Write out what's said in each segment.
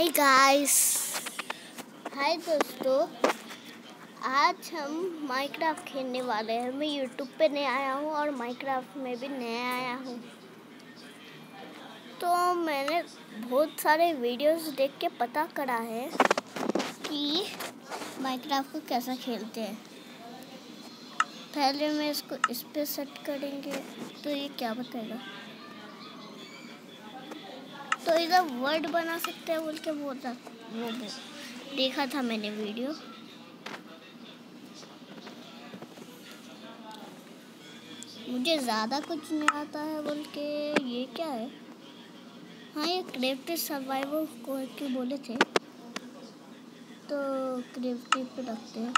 Hi guys, हाय दोस्तों। आज हम माइनक्राफ्ट खेलने वाले हैं। मैं यूट्यूब पे नया आया हूँ और माइनक्राफ्ट में भी नया आया हूँ। तो मैंने बहुत सारे वीडियोस देख के पता करा है कि माइनक्राफ्ट को कैसा खेलते हैं। पहले मैं इसको इस पे सेट करेंगे तो ये क्या बताएगा। तो इधर वर्ड बना सकते हैं बोल के वो देखा था मैंने वीडियो। मुझे ज़्यादा कुछ नहीं आता है बोल के ये क्या है। हाँ, ये क्रिएटिव सर्वाइवल को के बोले थे तो क्रिएटिव पे रखते हैं।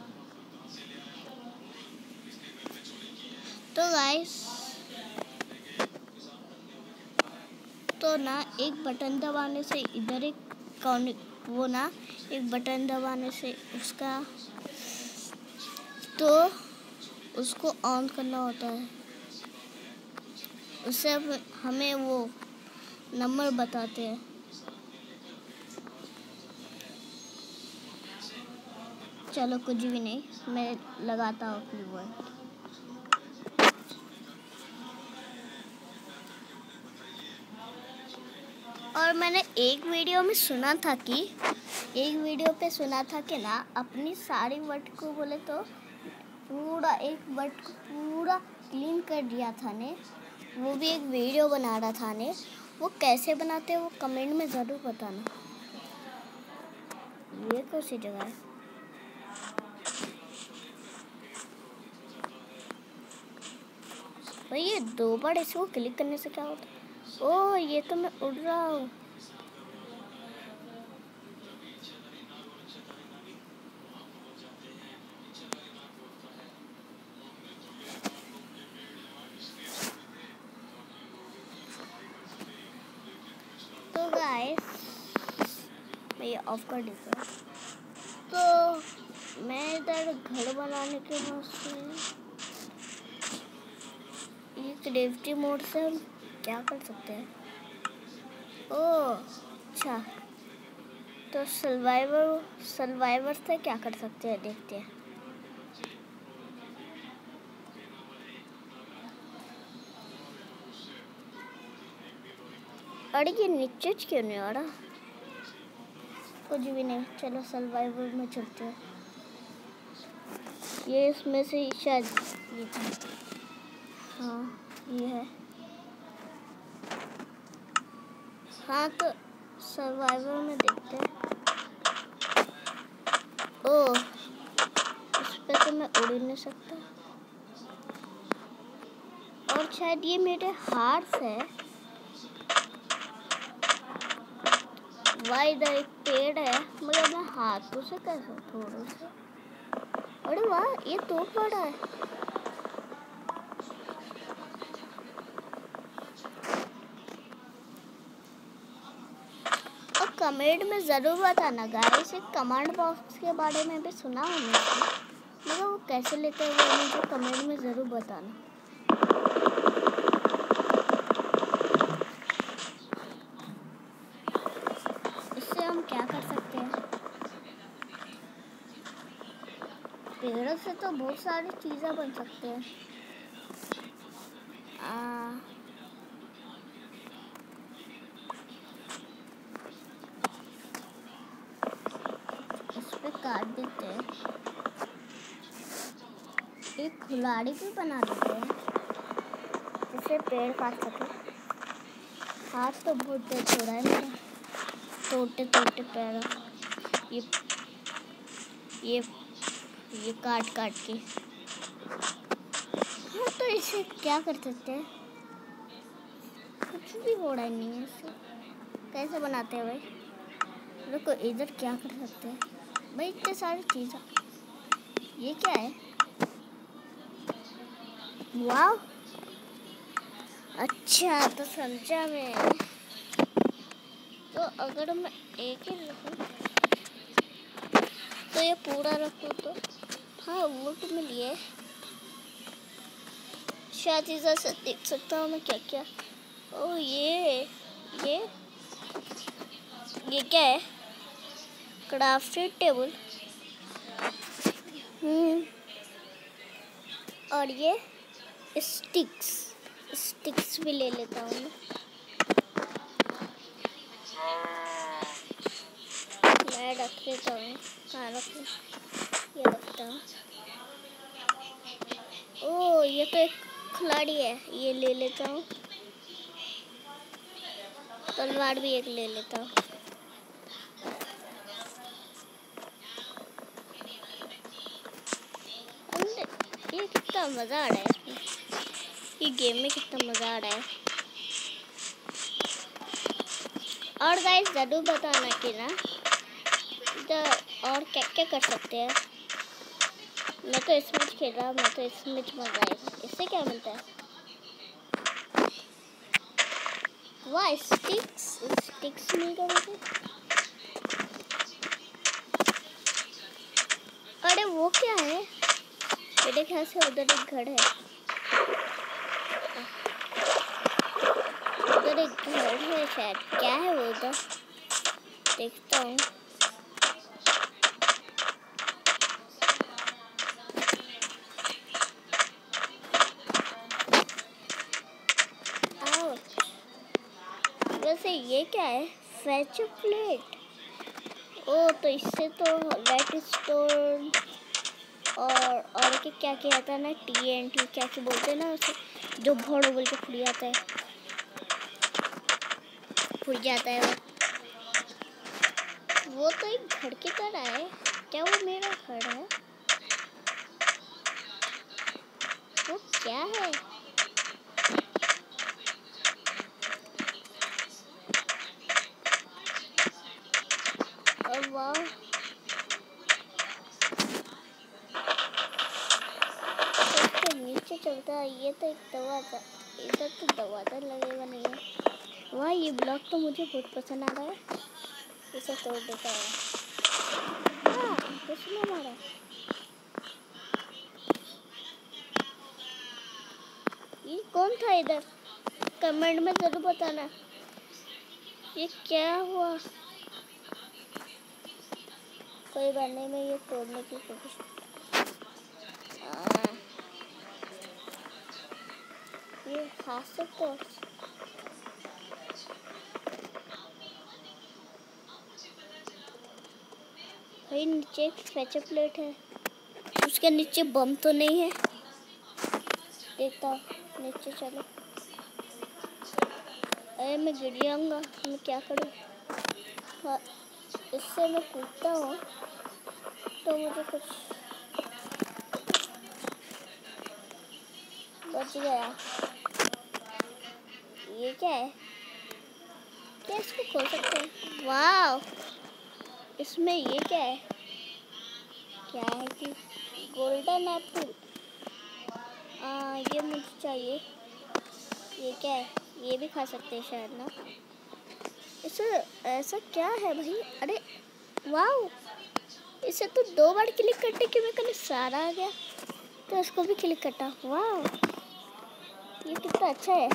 तो गाइस, तो ना एक बटन दबाने से इधर एक बटन दबाने से उसका तो उसको ऑन करना होता है। उससे हमें वो नंबर बताते हैं। चलो कुछ भी नहीं, मैं लगाता हूँ अपनी वर्ड। और मैंने एक वीडियो पे सुना था कि ना अपनी सारी वर्ड को बोले तो पूरा एक वर्ड को पूरा क्लीन कर दिया था ने। वो भी एक वीडियो बना रहा था ने। वो कैसे बनाते हैं वो कमेंट में ज़रूर बताना। ये कौन सी जगह है? भाई ये 2 बार इसको क्लिक करने से क्या होता है? ओह, ये तो मैं उड़ रहा हूँ। तो गाइस, मैं ये ऑफ कर देता हूँ। तो मैं इधर घर बनाने के वास्ते ये क्रिएटिव मोड से हम क्या कर सकते हैं? ओह अच्छा, तो सर्वाइवर से क्या कर सकते हैं देखते हैं। अरे ये नीचे क्यों नहीं आ रहा? कुछ भी नहीं, चलो सर्वाइवर में चलते हैं। ये इसमें से शायद ये हाँ ये है। हाँ, तो सर्वाइवर में देखते हैं। ओह, इस पे तो मैं उड़ ही नहीं सकता। और शायद ये मेरे हाथ है। वाह, इधर एक पेड़ है मगर मैं हाथों से कैसे थोड़ा सा। अरे वाह, ये तो बड़ा है। और कमेंट में ज़रूर बताना गाइस। एक कमांड बॉक्स के बारे में भी सुना हमने, मगर वो कैसे लेते हैं वो मुझे कमेंट में ज़रूर बताना। इससे हम क्या कर सकते हैं? पेड़ों से तो बहुत सारी चीज़ें बन सकते हैं। इस पे काट देते हैं। एक खुलाड़ी भी बना देते हैं जिससे पेड़ काट सके। हाथ तो बहुत दर्द हो रहा है मेरा, टूटे पैर। ये ये काट के। हाँ, तो इसे क्या कर सकते हैं? कुछ भी हो रहा नहीं है इससे। कैसे बनाते हैं भाई? रुको, इधर क्या कर सकते हैं भाई? इतने सारी चीज़ें। ये क्या है? वाह, अच्छा तो समझा मैं। तो अगर मैं एक ही रखूँ तो ये पूरा रखूँ तो हाँ, वो तो मिल गया। शायद इधर से देख सकता हूँ मैं क्या क्या। ओह, ये ये क्या है? Crafted table. और ये स्टिक्स भी ले लेता हूँ मैं। रख लेता हूँ। कहाँ रखूँ? ये रखता हूँ। ओह, ये तो एक खिलाड़ी है, ये ले लेता हूँ। तलवार भी एक ले लेता हूँ। ये कितना मज़ा आ रहा है इसमें। ये गेम में कितना मज़ा आ रहा है। और गाइस ज़रूर बताना कि ना और क्या क्या कर सकते हैं। मैं तो इसमें खेल रहा हूँ, मैं तो इसमें मज़ा आएगा। इससे क्या मिलता है? वाह, स्टिक्स मिल गए मुझे। अरे वो क्या है? मेरे ख्याल से उधर एक घर है। उधर एक घर है शायद। क्या है वो उधर? देखता हूँ। वैसे ये क्या है? Fetch plate. ओ, तो इससे तो रेड स्टोन और क्या कहता है ना, TNT क्या बोलते हैं ना उसे, जो भोड़ो बोल के फूट जाता है वो तो एक घर की तरह है। क्या वो मेरा घर है? वो क्या है? वाह, तो नीचे चलता है। ये तो एक दरवाजा, इधर तो दरवाजा लगेगा नहीं है। वाह, ये ब्लॉक तो मुझे बहुत पसंद आ रहा है। इसे तोड़ देता है। किसने मारा? ये कौन था इधर? कमेंट में जरूर बताना ये क्या हुआ। कोई बात नहीं, मैं ये तोड़ने की कोशिश। ये हाथ से तोड़। भाई नीचे एक फेचर प्लेट है, उसके नीचे बम तो नहीं है। देखता हूँ, नीचे चलो। अरे मैं गिर जाऊंगा, मैं क्या करूँ? हाँ, इससे मैं कूदता हूँ तो मुझे कुछ बच गया। ये क्या है? क्या इसको खोल सकते हैं? वाह, इसमें ये क्या है? क्या है कि गोल्डन एप्पल। ये मुझे चाहिए। ये क्या है? ये भी खा सकते हैं शायद ना। इसे ऐसा क्या है भाई? अरे वाह, इसे तो 2 बार क्लिक करने के में कहीं सारा आ गया, तो इसको भी क्लिक करता। वाह, ये कितना अच्छा है।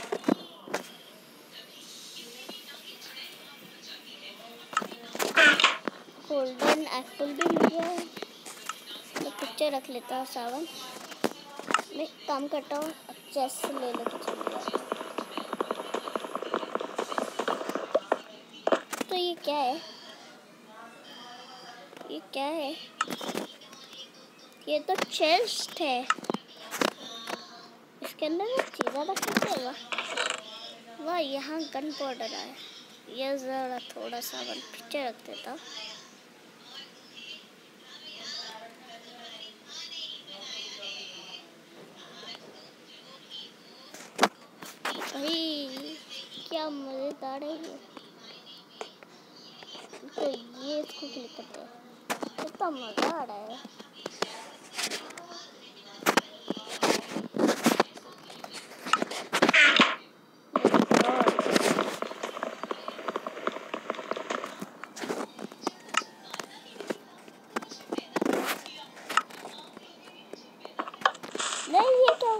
गोल्डन एप्पल भी मिल गया है। मैं पिक्चर रख लेता हूँ। सावन मैं काम करता हूँ, चेस ले लेके चल गया। तो ये क्या है? ये क्या है? ये तो चेस्ट है, इसके अंदर चीज़ें रख सकते हैं। वाह, यहाँ गन पाउडर है। ये ज़रा थोड़ा सा पिक्चर रख देता। भाई क्या मज़ेदार है ये। तो ये इसको क्लिक करते हैं, कितना मज़ा आ रहा है। नहीं, ये क्या?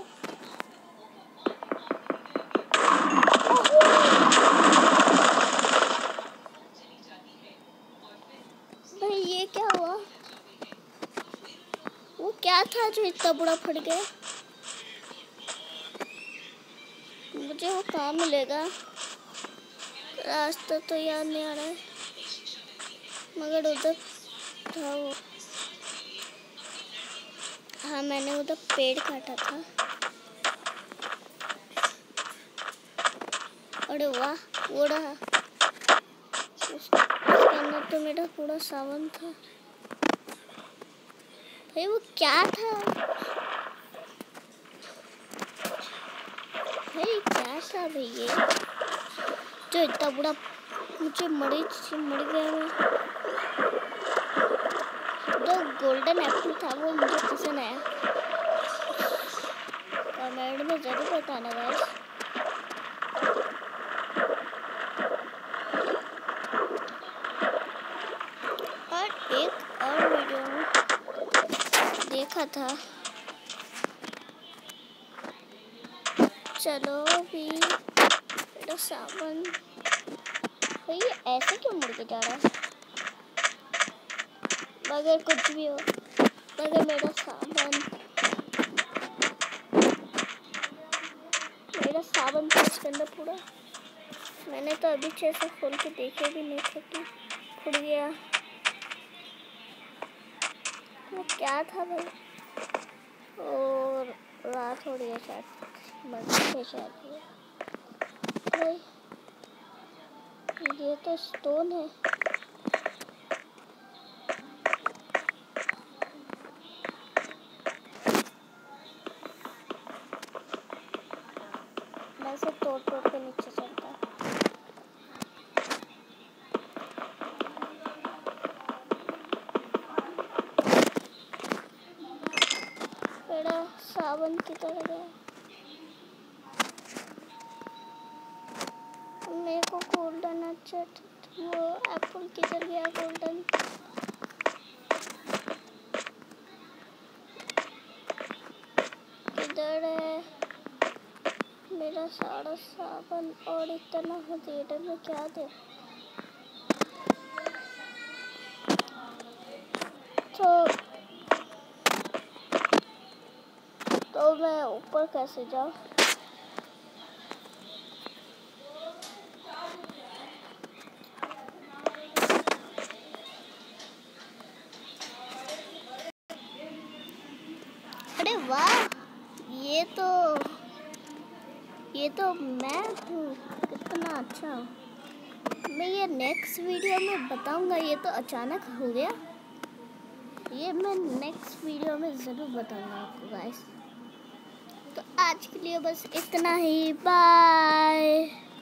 भाई ये क्या हुआ? वो क्या था जो इतना बुरा फट गया? मुझे वो कहाँ मिलेगा? रास्ता तो याद नहीं आ रहा है, मगर उधर था वो। हाँ, मैंने उधर पेड़ काटा था। अरे वाह, वो रहा। उसके अंदर तो मेरा पूरा सावन था। भाई वो क्या था? भाई क्या था भाई ये जो इतना बुरा मुझे मर गया मैं। जो गोल्डन एप्पल था वो मुझे पसंद आया। कमेंट में जरूर बताना गाइस। और एक और वीडियो में देखा था, चलो भी मेरा सावन। भाई ये ऐसे क्यों मुड़ के जा रहा है? मगर कुछ भी हो, मगर मेरा सावन था इसके अंदर पूरा। मैंने तो अभी 6 से खोल के देखे भी नहीं थे कि फूट गया। वो क्या था भाई? और रात हो रही है शायद, बंद शायद भाई। ये तो स्टोन है। मैं से तोड़ के नीचे चलता। मेरा सावन की तरह गया। मेरे को गोल्डन अच्छा वो एप्पल किधर गया? गोल्डन किधर है? मेरा सारा सावन और इतना थिएटर में क्या दे? तो मैं ऊपर कैसे जाऊँ? अरे वाह, ये तो मैं हूँ, कितना अच्छा। मैं ये नेक्स्ट वीडियो में बताऊंगा। ये तो अचानक हो गया, ये मैं नेक्स्ट वीडियो में ज़रूर बताऊंगा आपको गाइस। तो आज के लिए बस इतना ही, बाय।